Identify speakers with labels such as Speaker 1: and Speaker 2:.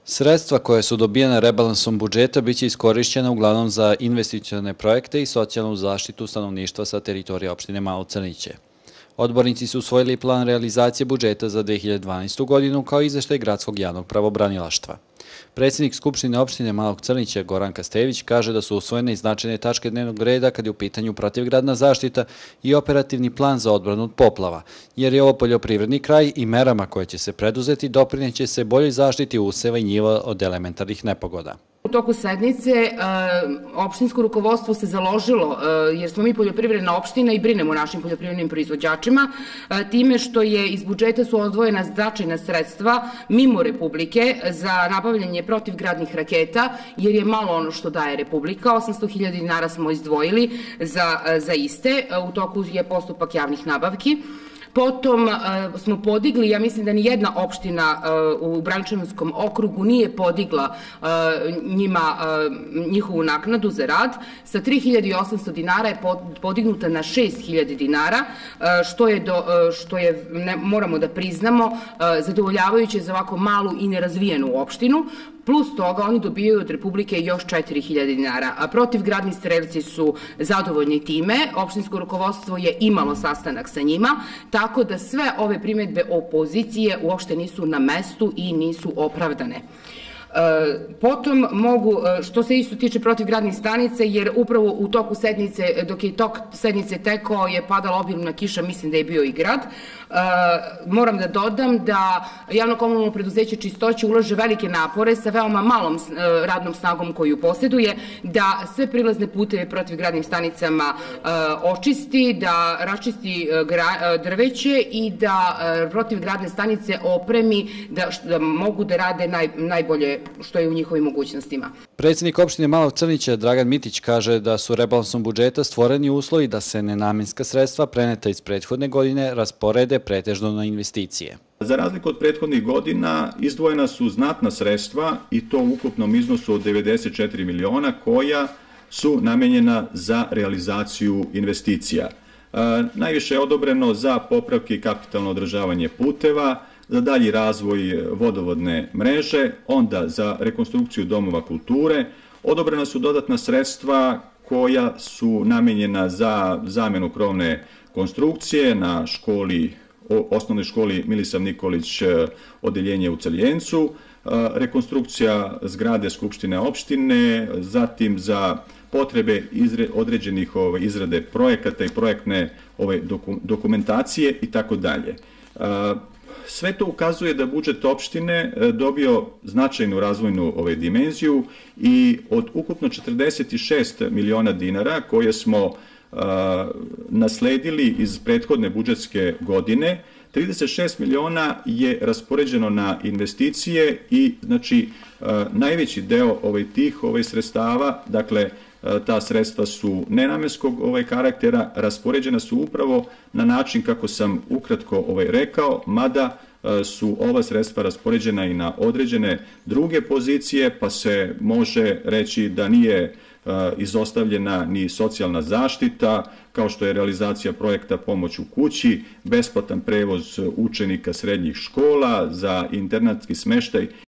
Speaker 1: Sredstva koje su dobijene rebalansom budžeta biće iskorišćena uglavnom za investicione projekte i socijalnu zaštitu stanovništva sa teritorije opštine Malo Crniće. Odbornici su usvojili plan realizacije budžeta za 2012. godinu kao izveštaj gradskog javnog pravobranilaštva. Predsjednik Skupštine opštine Malog Crnića Goranka Stević kaže da su usvojene i značajne tačke dnevnog reda kad je u pitanju protivgradna zaštita i operativni plan za odbranu od poplava, jer je ovo poljoprivredni kraj i merama koje će se preduzeti doprineće se boljoj zaštiti useva i njiva od elementarnih nepogoda.
Speaker 2: U toku sednice opštinsko rukovodstvo se založilo, jer smo mi poljoprivredna opština i brinemo o našim poljoprivrednim proizvođačima, time što je iz budžeta su odvojena značajna sredstva mimo Republike za nabavljanje protivgradnih raketa, jer je malo ono što daje Republika. 800.000 dinara smo izdvojili za iste, u toku je postupak javnih nabavki. Potom smo podigli, ja mislim da ni jedna opština u Braničevskom okrugu nije podigla njihovu naknadu za rad. Sa 3.800 dinara je podignuta na 6.000 dinara, što je, moramo da priznamo, zadovoljavajuće za ovako malu i nerazvijenu opštinu. Plus toga oni dobijaju od Republike još 4.000 dinara. A protivgradni strelci su zadovoljni time. Opštinsko rukovodstvo je imalo sastanak sa njima, tako da sve ove primedbe opozicije uopšte nisu na mestu i nisu opravdane. Potom mogu, što se isto tiče protivgradnih stanica, jer upravo u toku sednice, dok je tok sednice tekao, je padala obilna kiša, mislim da je bio i grad. Moram da dodam da javno komunalno preduzeće Čistoće ulaže velike napore sa veoma malom radnom snagom koju posjeduje, da sve prilazne puteve protivgradnim stanicama očisti, da raščisti drveće i da protivgradne stanice opremi da mogu da rade najbolje što je u njihovim mogućnostima.
Speaker 1: Predsjednik opštine Malog Crnića Dragan Mitić kaže da su rebalansom budžeta stvoreni uslovi da se nenamenska sredstva preneta iz prethodne godine rasporede pretežno na investicije.
Speaker 3: Za razliku od prethodnih godina izdvojena su znatna sredstva i to u ukupnom iznosu od 94 miliona koja su namenjena za realizaciju investicija. Najviše je odobreno za popravke i kapitalno održavanje puteva, za dalji razvoj vodovodne mreže, onda za rekonstrukciju domova kulture. Odobrena su dodatna sredstva koja su namenjena za zamenu krovne konstrukcije na osnovnoj školi Milisav Nikolić odeljenje u Crljencu, rekonstrukcija zgrade Skupštine opštine, zatim za potrebe određenih izrade projekata i projektne dokumentacije itd. Sve to ukazuje da budžet opštine dobio značajnu razvojnu dimenziju i od ukupno 46 miliona dinara koje smo nasledili iz prethodne budžetske godine, 36 miliona je raspoređeno na investicije i znači najveći deo tih sredstava, dakle ta sredstva su nenamenskog karaktera, raspoređena su upravo na način kako sam ukratko rekao, mada su ova sredstva raspoređena i na određene druge pozicije, pa se može reći da nije izostavljena ni socijalna zaštita, kao što je realizacija projekta Pomoć u kući, besplatan prevoz učenika srednjih škola za internatski smeštaj